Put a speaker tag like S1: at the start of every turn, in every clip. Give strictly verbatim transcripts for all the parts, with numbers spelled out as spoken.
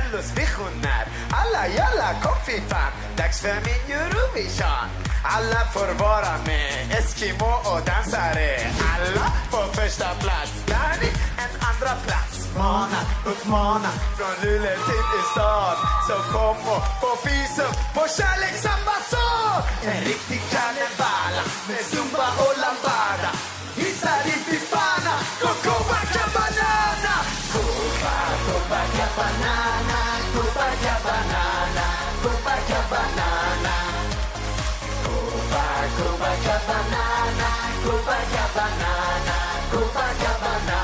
S1: Mellos visionär. Alla jalla, kom fy fan. Dags för min Eurovision. Alla får vara med, Eskimo och dansare. Alla får första plats, Dani en andra plats. Mana, uppmana, från Luleå till Ystad. Så kom och få fis upp på kärleksambassad. En riktig karneval med zumba och lambada. Hissa din pifana, Copacabana. Copa, Copacabana, Copacabana, Copacabana. Copacabana, Copacabana, Copacabana.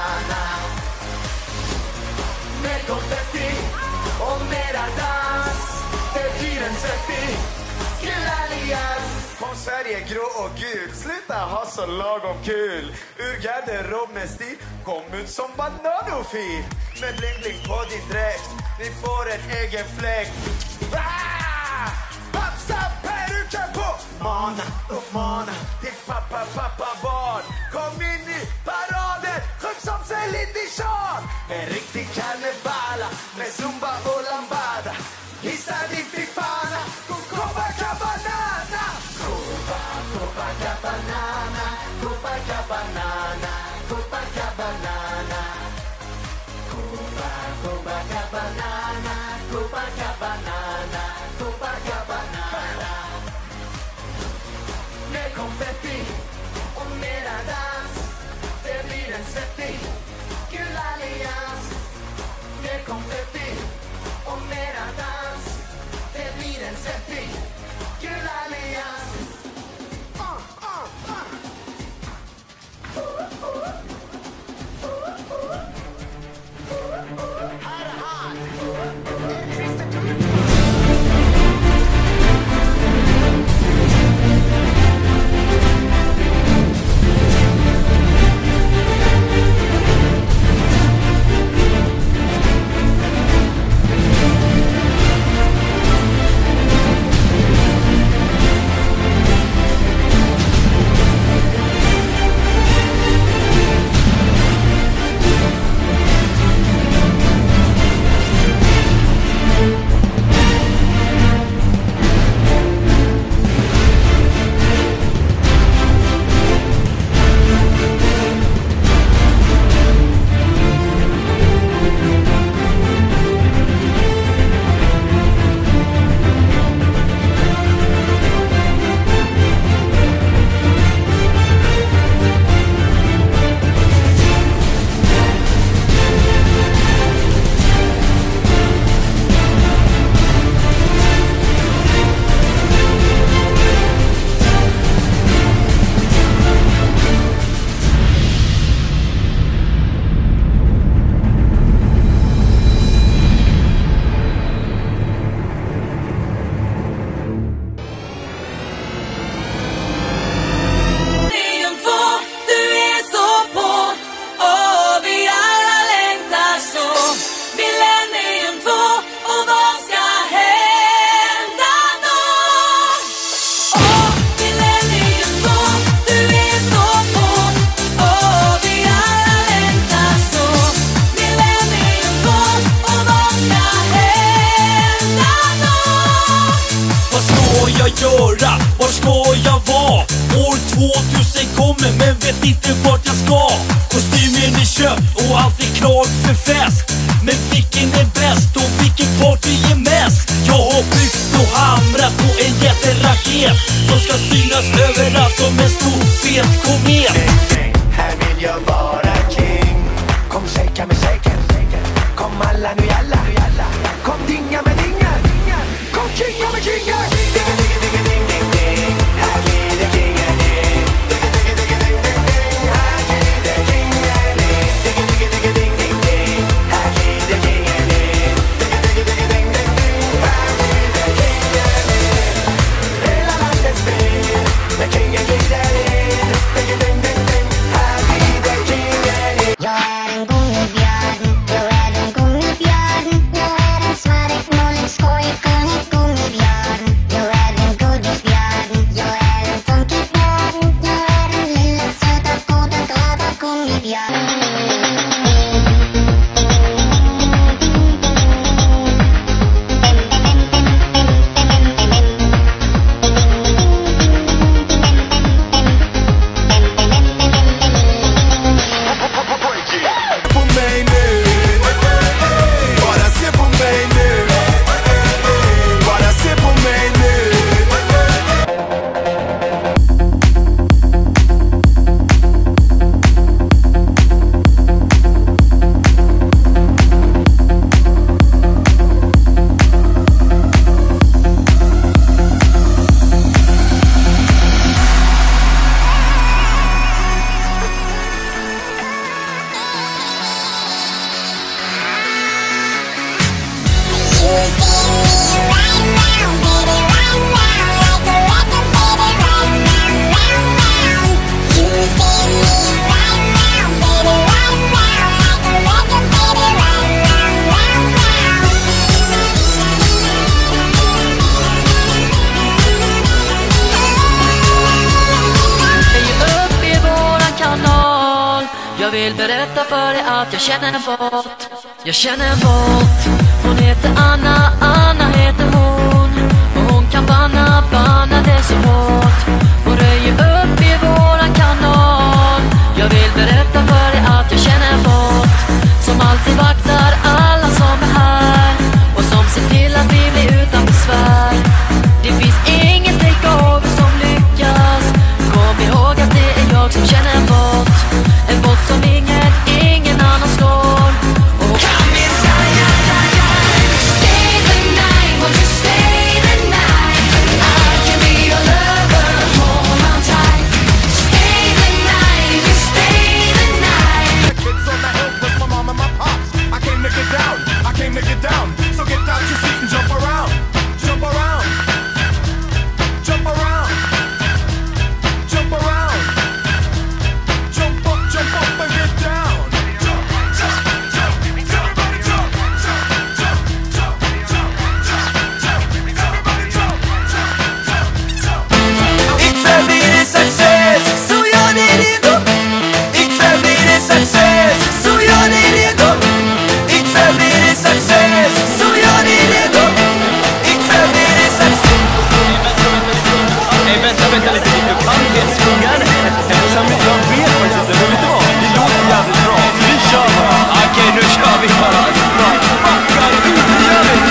S1: Mer konfetti och mera dans. Det blir en svettig gul allians. Kom Sverige grå och gul, sluta ha så lagom kul. Ur garderob med stil, kom ut som bananofil. Med bling bling på din dräkt, ni får en egen fläkt. Ah! Papsa peruken på! Mana, uppmana till pappa, pappa, barn. Kom in i paraden, sjung som Céline Dion. En riktig karnevala med zumba och lambada. Hissa din fifana, Copacabana. Copa, Copacabana, Copacabana, Copacabana. Copa, Copacabana, Copacabana, Copacabana. Mer konfetti och mera dans. Det blir en svettig gul allians. Mer konfetti och mera dans. Det blir en svettig gul allians. uh, uh, uh. Här är han.
S2: göra? Var ska jag vara? År tvåtusen kommer men vet inte vart jag ska. Kostymen är köpt och allt är klart för fest. Men vilken är bäst och vilken party är mest? Jag har byggt och hamrat på en jätteraket som ska synas överallt som en stor fet komet.
S1: Här vill jag vara king. Kom shaka med shaken. Kom alla nu jalla. Kom dinga med dingar. Kom kinga med kingar. Dinga dinga dinga ding ding ding. Här blir det kingar-ding. Dinga dinga dinga ding ding ding. Här blir det kingar-ding. Dinga dinga dinga ding ding ding. Här blir det kingar-ding. Dinga dinga dinga ding ding ding. Här blir det kingar-ding. Hela landet spel när kingen glider in. Dinga ding ding ding. Här blir det kingar-ding.
S3: Jag är en gummibjörn, jag är en gummibjörn. Jag är en svaret moln, skoj, kung, gummibjörn. Jag
S4: Jag vill berätta för dig att jag känner en bot. Jag känner en bot. Hon heter Anna, Anna heter hon. Och hon kan banna, banna det så hårt. Hon röjer upp i våran kanal. Jag vill berätta för dig att jag känner en bot som alltid vaktar alla som är här och som ser till att vi blir utan besvär. Det finns inget takeover som lyckas. Kom ihåg att det är jag som känner en bot. En bot som ingen, ingen annan slår. Och come inside, yeah, yeah, yeah. Stay the night, won't you stay the night? I can be your lover, hold on tight. Stay the night, if you stay the night.
S1: The kids on the hill with my mom and my pops. I came to get down, I came to get down. So get out your seat and jump around. Jump around. Jump around. Jump around. Jump up, jump up and get down. Jump, jump, jump. Everybody jump, jump, jump, jump, jump, jump, jump. Everybody jump, jump, jump, jump.
S2: Ikväll blir det success, så gör det redo. Ikväll blir det success, så gör det redo. Ikväll blir det success, så gör det redo. Ikväll blir det success. Nej, vänta, vänta lite. Han vet skogar. Jag vet faktiskt inte. Vet du vad? Det låter jävligt bra. Vi kör bara. Okej, nu kör vi bara. Bra. Backar ut, nu gör vi.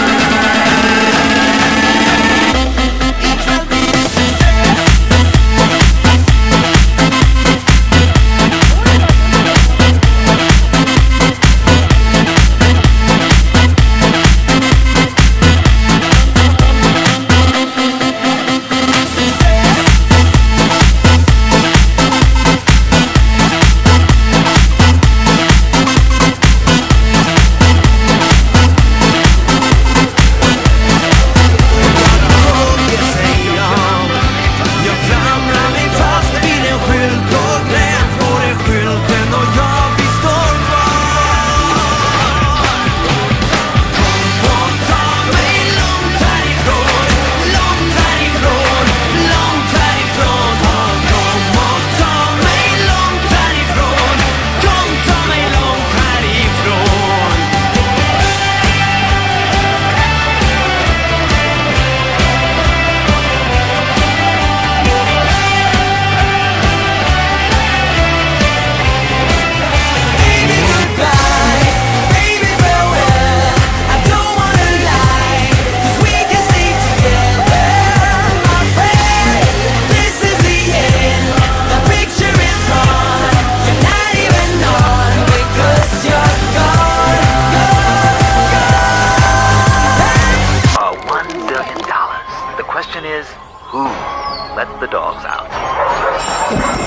S5: The question is, who let the dogs out?